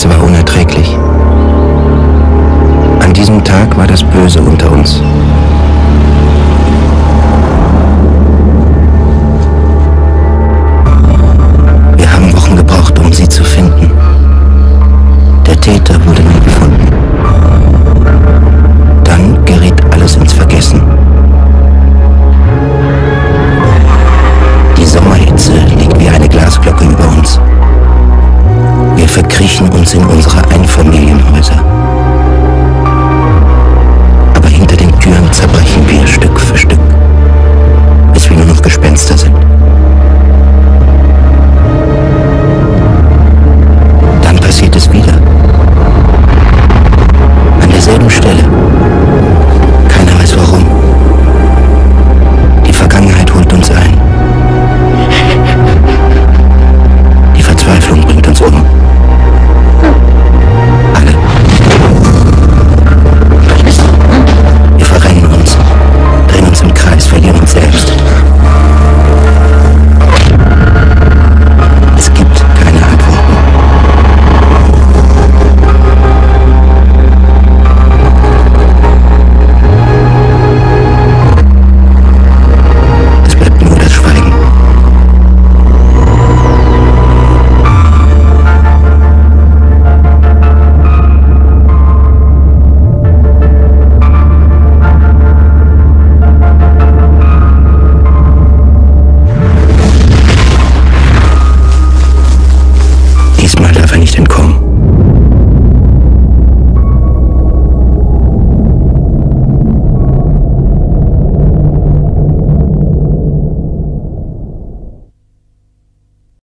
Hitze war unerträglich. An diesem Tag war das Böse unter uns. Wir haben Wochen gebraucht, um sie zu finden. Der Täter wurde nie gefunden. Dann geriet alles ins Vergessen. Die Sommerhitze liegt wie eine Glasglocke über uns. Wir verkriechen uns in unsere Einfamilienhäuser. Aber hinter den Türen zerbrechen wir Stück